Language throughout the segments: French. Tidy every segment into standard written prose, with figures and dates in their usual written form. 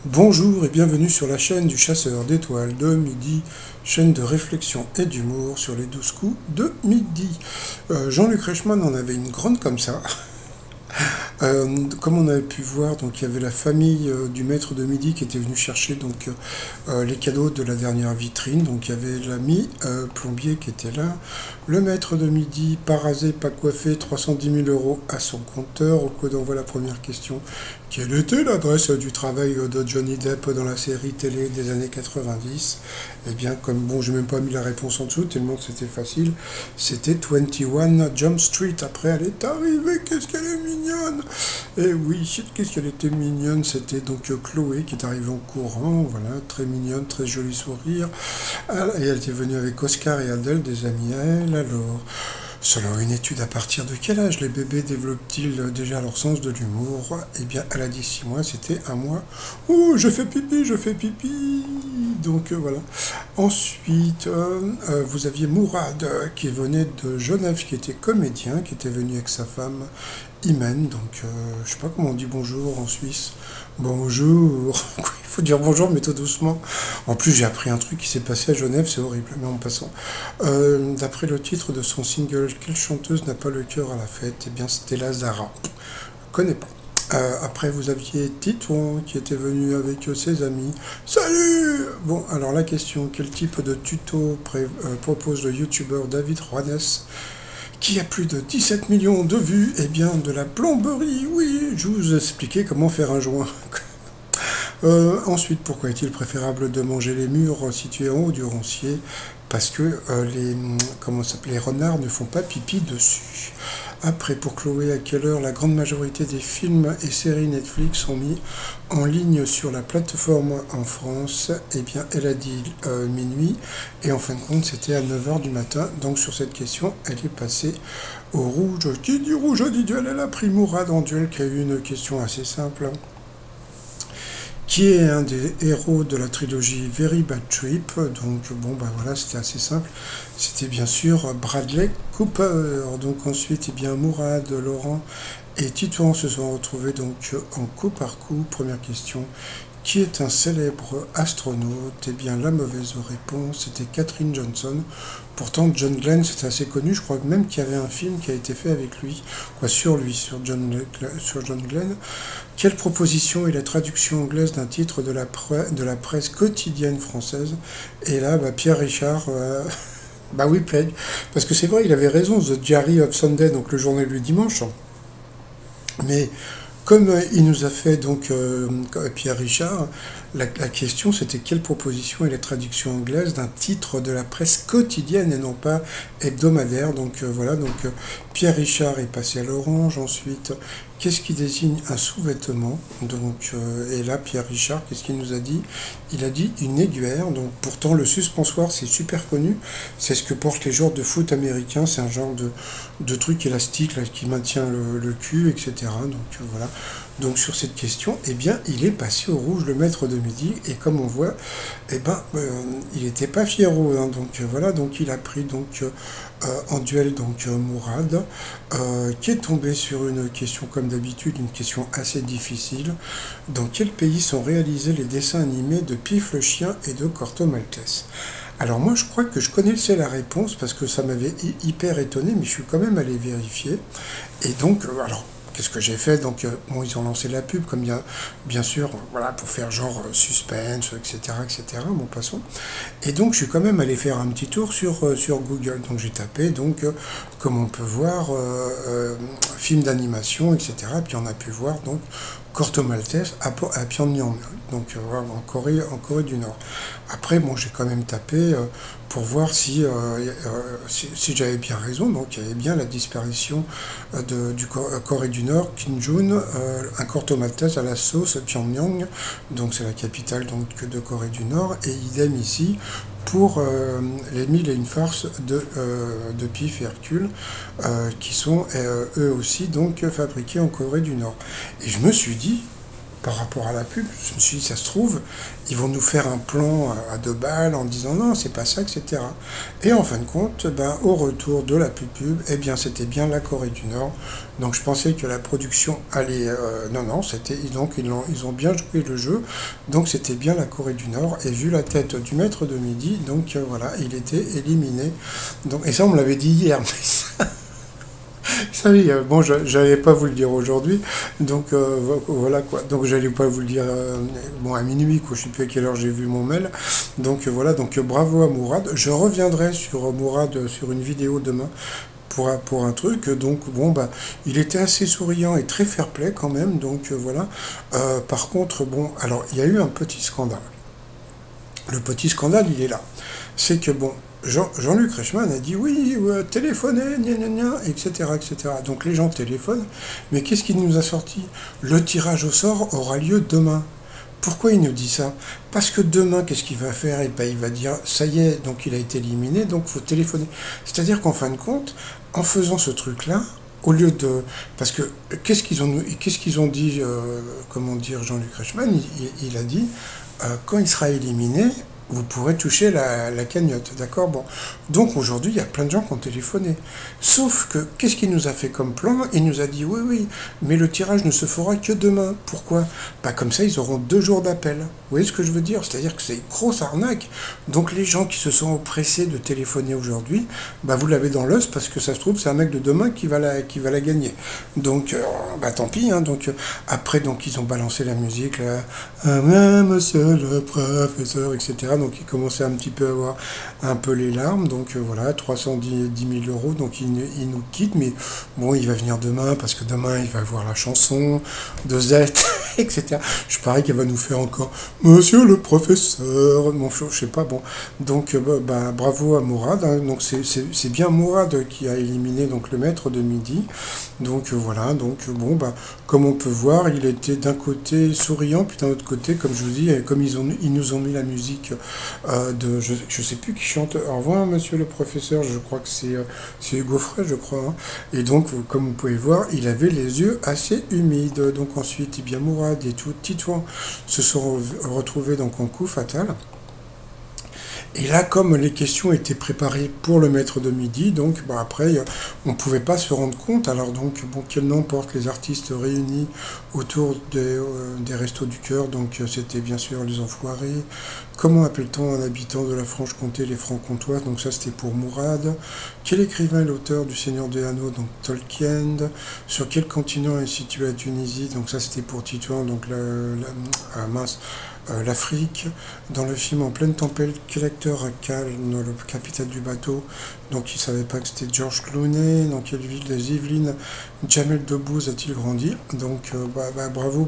Bonjour et bienvenue sur la chaîne du chasseur d'étoiles de midi, chaîne de réflexion et d'humour sur les 12 coups de midi. Jean-Luc Reichmann en avait une grande comme ça. Comme on avait pu voir, donc il y avait la famille du maître de midi qui était venu chercher les cadeaux de la dernière vitrine. Donc il y avait l'ami plombier qui était là, le maître de midi, pas rasé, pas coiffé, 310 000 euros à son compteur. Au coup d'envoi la première question. Quelle était l'adresse du travail de Johnny Depp dans la série télé des années 90? Eh bien, comme bon, j'ai même pas mis la réponse en dessous, tellement que c'était facile. C'était 21 Jump Street. Après, elle est arrivée, qu'est-ce qu'elle est mignonne! Et oui, qu'est-ce qu'elle était mignonne! C'était donc Chloé qui est arrivée en courant, voilà, très mignonne, très joli sourire. Et elle était venue avec Oscar et Adèle, des amis à elle, alors. Selon une étude, à partir de quel âge les bébés développent-ils déjà leur sens de l'humour? Eh bien, elle a dit 6 mois, c'était un mois. Oh, je fais pipi, je fais pipi. Donc voilà. Ensuite, vous aviez Mourad qui venait de Genève, qui était comédien, qui était venu avec sa femme Imen. Donc, je sais pas comment on dit bonjour en Suisse. Bonjour. Il faut dire bonjour, mais tout doucement. En plus, j'ai appris un truc qui s'est passé à Genève, c'est horrible, mais en passant. D'après le titre de son single, quelle chanteuse n'a pas le cœur à la fête? Eh bien, c'était Lazara. Je connais pas. Après, vous aviez Titouan qui était venu avec ses amis. Salut! Bon, alors la question, quel type de tuto propose le youtubeur David Juanes qui a plus de 17 millions de vues? Eh bien, de la plomberie, oui, je vous expliquais comment faire un joint. Ensuite, pourquoi est-il préférable de manger les murs situés en haut du roncier? Parce que les renards ne font pas pipi dessus. Après, pour Chloé, à quelle heure la grande majorité des films et séries Netflix sont mis en ligne sur la plateforme en France? Eh bien, elle a dit minuit, et en fin de compte, c'était à 9 heures du matin. Donc, sur cette question, elle est passée au rouge. Qui dit rouge dit duel? Elle a pris Mourad en duel, qui a eu une question assez simple. Qui est un des héros de la trilogie Very Bad Trip? Donc bon ben voilà, c'était assez simple. C'était bien sûr Bradley Cooper. Donc ensuite, eh bien Mourad, Laurent et Titouan se sont retrouvés donc en coup par coup. Première question. Qui est un célèbre astronaute? Eh bien, la mauvaise réponse, c'était Katherine Johnson. Pourtant, John Glenn, c'est assez connu. Je crois même qu'il y avait un film qui a été fait avec lui, sur lui, sur John Glenn. Quelle proposition est la traduction anglaise d'un titre de la presse quotidienne française? Et là, Pierre Richard, bah oui, Peg, parce que c'est vrai, il avait raison, The Diary of Sunday, donc le journal du dimanche. Mais comme il nous a fait donc Pierre Richard, la question c'était quelle proposition est la traduction anglaise d'un titre de la presse quotidienne et non pas hebdomadaire. Donc voilà, donc Pierre Richard est passé à l'orange. Ensuite, qu'est-ce qui désigne un sous-vêtement? Donc et là Pierre Richard, qu'est-ce qu'il nous a dit? Il a dit une aiguillère. Donc pourtant le suspensoire c'est super connu, c'est ce que portent les joueurs de foot américains. C'est un genre de truc élastique là, qui maintient le cul, etc. Donc voilà. Donc sur cette question, eh bien, il est passé au rouge, le maître de midi, et comme on voit, eh ben, il n'était pas fiero, hein, donc voilà, donc il a pris donc en duel donc Mourad, qui est tombé sur une question comme d'habitude, une question assez difficile. Dans quel pays sont réalisés les dessins animés de Pif le chien et de Corto Maltese? Alors moi je crois que je connaissais la réponse parce que ça m'avait hyper étonné, mais je suis quand même allé vérifier. Et donc, alors, qu'est-ce que j'ai fait? Donc, bon, ils ont lancé la pub, comme bien sûr, voilà, pour faire genre suspense, etc., etc., bon, passons. Et donc, je suis quand même allé faire un petit tour sur Google. Donc, j'ai tapé, donc, comme on peut voir, film d'animation, etc., puis on a pu voir, donc, Corto Maltese à Pyongyang, donc en Corée du Nord. Après, bon, j'ai quand même tapé pour voir si j'avais bien raison. Donc, il y avait bien la disparition du Corée du Nord, Kim Jong, un Corto Maltese à la sauce Pyongyang, donc c'est la capitale donc, de Corée du Nord, et idem ici pour les mille et une farces de Pif et Hercule, qui sont eux aussi donc fabriqués en Corée du Nord. Et je me suis dit, par rapport à la pub. Je me suis dit, ça se trouve, ils vont nous faire un plan à 2 balles en disant non, c'est pas ça, etc. Et en fin de compte, ben, au retour de la pub, eh bien, c'était bien la Corée du Nord. Donc je pensais que la production allait... non, non, c'était... Donc ils ont bien joué le jeu. Donc c'était bien la Corée du Nord. Et vu la tête du maître de midi, donc voilà, il était éliminé. Donc, et ça, on me l'avait dit hier. Mais ça, oui, bon, j'allais pas vous le dire aujourd'hui, donc voilà quoi. Donc j'allais pas vous le dire, bon, à minuit, quoi. Je sais plus à quelle heure j'ai vu mon mail. Donc voilà, donc bravo à Mourad. Je reviendrai sur Mourad sur une vidéo demain pour un truc. Donc bon, bah, il était assez souriant et très fair-play quand même. Donc voilà. Par contre, bon, alors il y a eu un petit scandale. Le petit scandale, il est là. C'est que bon, Jean-Luc Reichmann a dit oui, téléphonez, gna gna gna, etc., etc. Donc les gens téléphonent, mais qu'est-ce qu'il nous a sorti? Le tirage au sort aura lieu demain. Pourquoi il nous dit ça? Parce que demain, qu'est-ce qu'il va faire? Et ben, il va dire, ça y est, donc il a été éliminé, donc il faut téléphoner. C'est-à-dire qu'en fin de compte, en faisant ce truc-là, au lieu de... Parce que qu'est-ce qu'ils ont dit, comment dire, Jean-Luc Reichmann, il a dit, quand il sera éliminé, vous pourrez toucher la cagnotte, d'accord? Bon. Donc aujourd'hui, il y a plein de gens qui ont téléphoné. Sauf que, qu'est-ce qu'il nous a fait comme plan? Il nous a dit, oui, oui, mais le tirage ne se fera que demain. Pourquoi? Bah comme ça, ils auront 2 jours d'appel. Vous voyez ce que je veux dire? C'est-à-dire que c'est une grosse arnaque. Donc les gens qui se sont oppressés de téléphoner aujourd'hui, bah vous l'avez dans l'os parce que ça se trouve, c'est un mec de demain qui va la gagner. Donc, bah tant pis, hein. Donc après, donc ils ont balancé la musique, là, monsieur le professeur, etc. Donc il commençait un petit peu à avoir un peu les larmes. Donc voilà, 310 000 euros. Donc il nous quitte, mais bon, il va venir demain parce que demain il va voir la chanson de Z, etc. Je parie qu'elle va nous faire encore Monsieur le professeur. Bon, je sais pas. Bon, donc bah, bravo à Mourad. Hein. Donc c'est bien Mourad qui a éliminé donc le maître de midi. Donc voilà. Donc bon, bah comme on peut voir, il était d'un côté souriant, puis d'un autre côté, comme je vous dis, comme ils nous ont mis la musique je sais plus qui chante. Au revoir, monsieur le professeur. Je crois que c'est Hugo Frey, je crois. Hein. Et donc, comme vous pouvez voir, il avait les yeux assez humides. Donc ensuite, bien Mourad et tout Titouan se sont retrouvés donc en coup fatal. Et là, comme les questions étaient préparées pour le maître de midi, donc bah, après, on ne pouvait pas se rendre compte. Alors donc, bon, quel nom portent les artistes réunis autour des Restos du Cœur? Donc c'était bien sûr les Enfoirés. Comment appelle-t-on un habitant de la Franche-Comté, les Francs-Comtois? Donc ça, c'était pour Mourad. Quel écrivain est l'auteur du Seigneur des Anneaux? Donc Tolkien. Sur quel continent est située la Tunisie? Donc ça, c'était pour Titouan, donc mince. L'Afrique, dans le film En pleine tempête, quel acteur incarne le capitaine du bateau? Donc il ne savait pas que c'était George Clooney. Dans quelle ville des Yvelines Jamel Debbouze a-t-il grandi? Donc bravo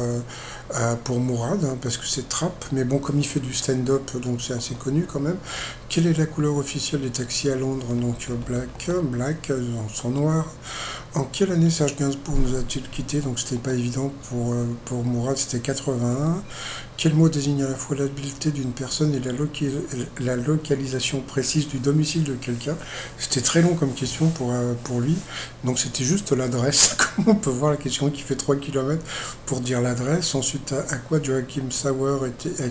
pour Mourad, hein, parce que c'est trap, mais bon, comme il fait du stand-up, donc c'est assez connu quand même. Quelle est la couleur officielle des taxis à Londres? Donc black, sans noir. En quelle année Serge Gainsbourg nous a-t-il quitté? Donc c'était pas évident pour Mourad, c'était 81. Quel mot désigne à la fois l'habileté d'une personne et la localisation précise du domicile de quelqu'un? C'était très long comme question pour lui. Donc c'était juste l'adresse. Comme on peut voir la question qui fait 3 km pour dire l'adresse. Ensuite, à qui Joachim Sauer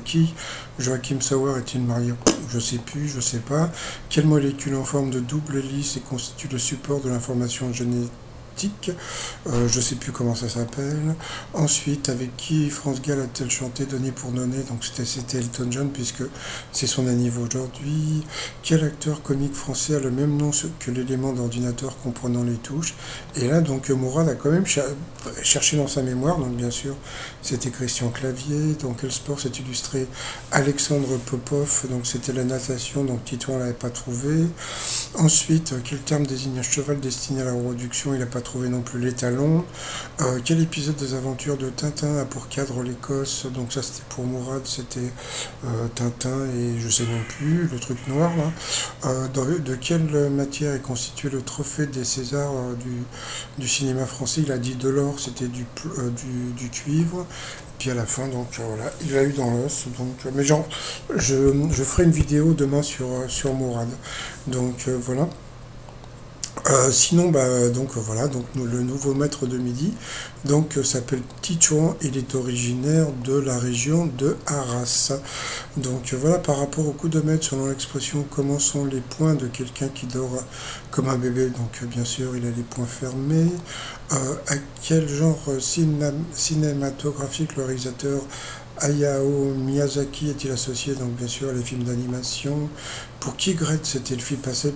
est-il marié? Je sais plus, je sais pas. Quelle molécule en forme de double hélice constitue le support de l'information génétique? Je sais plus comment ça s'appelle. Ensuite, avec qui France Gall a-t-elle chanté Donné pour donner? Donc c'était Elton John puisque c'est son anniversaire aujourd'hui. Quel acteur comique français a le même nom que l'élément d'ordinateur comprenant les touches? Et là, donc Mourad a quand même cherché dans sa mémoire. Donc bien sûr, c'était Christian Clavier. Dans quel sport s'est illustré Alexandre Popov? Donc c'était la natation. Donc Titouan l'avait pas trouvé. Ensuite, quel terme désigne un cheval destiné à la reproduction? Il n'a pas trouvé non plus les talons. Quel épisode des aventures de Tintin a pour cadre l'Écosse? Donc ça c'était pour Mourad, c'était Tintin et je sais même plus, le truc noir là. De quelle matière est constitué le trophée des Césars du cinéma français? Il a dit de l'or, c'était du cuivre. Puis à la fin, donc voilà, il l'a eu dans l'os. Donc, mais genre, je ferai une vidéo demain sur Mourad. Donc voilà. Sinon, donc voilà, donc le nouveau maître de midi, donc s'appelle Titouan, il est originaire de la région de Arras. Donc voilà, par rapport au coup de maître, selon l'expression, comment sont les poings de quelqu'un qui dort comme un bébé. Donc bien sûr, il a les poings fermés. À quel genre cinématographique le réalisateur Hayao Miyazaki est-il associé? Donc bien sûr les films d'animation. Pour qui Greg s'est-il fait passer,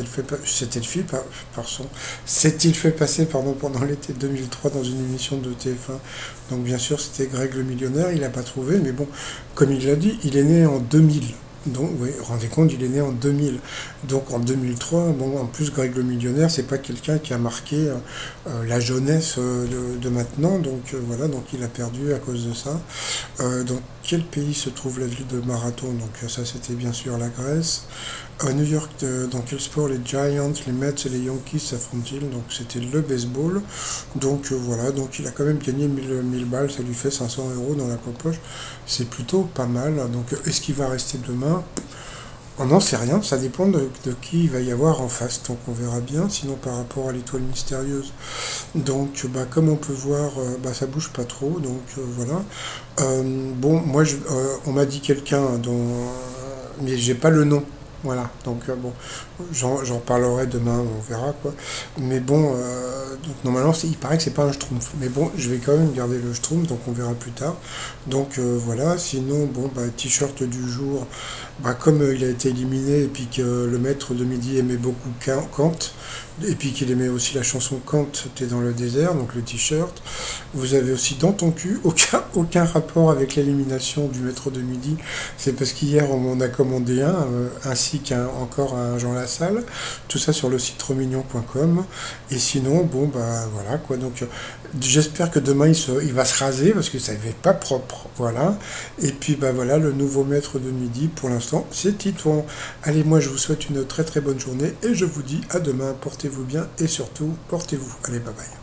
s'est-il fait passer pardon, pendant l'été 2003 dans une émission de TF1? Donc bien sûr c'était Greg le millionnaire, il n'a pas trouvé, mais bon, comme il l'a dit, il est né en 2000. Donc, oui, rendez compte, il est né en 2000. Donc, en 2003, bon, en plus, Greg le millionnaire, c'est pas quelqu'un qui a marqué la jeunesse de maintenant. Donc, voilà, donc il a perdu à cause de ça. Dans quel pays se trouve la ville de Marathon? Donc, ça, c'était bien sûr la Grèce. À New York, dans quel sport les Giants, les Mets et les Yankees s'affrontent-ils? Donc, c'était le baseball. Donc, voilà, donc il a quand même gagné 1000 balles, ça lui fait 500 € dans la poche. C'est plutôt pas mal. Donc, est-ce qu'il va rester demain? On n'en sait rien, ça dépend de qui il va y avoir en face, donc on verra bien. Sinon, par rapport à l'étoile mystérieuse, donc comme on peut voir, ça bouge pas trop, donc voilà. Bon, moi, on m'a dit quelqu'un dont, mais j'ai pas le nom. Voilà, donc bon, j'en parlerai demain, on verra quoi. Mais bon, donc normalement, il paraît que c'est pas un schtroumpf. Mais bon, je vais quand même garder le schtroumpf, donc on verra plus tard. Donc voilà, sinon, bon, t-shirt du jour, comme il a été éliminé et puis que le maître de midi aimait beaucoup Kant, et puis qu'il aimait aussi la chanson Kant, t'es dans le désert, donc le t-shirt. Vous avez aussi dans ton cul, aucun rapport avec l'élimination du maître de midi. C'est parce qu'hier on m'en a commandé un, ainsi qu'encore un Jean Lassalle. Tout ça sur le site romignon.com. Et sinon, bon voilà quoi. Donc j'espère que demain il va se raser parce que ça n'est pas propre. Voilà. Et puis voilà, le nouveau maître de midi pour l'instant, c'est Titouan. Allez, moi je vous souhaite une très très bonne journée et je vous dis à demain. Portez-vous bien et surtout portez-vous. Allez, bye bye.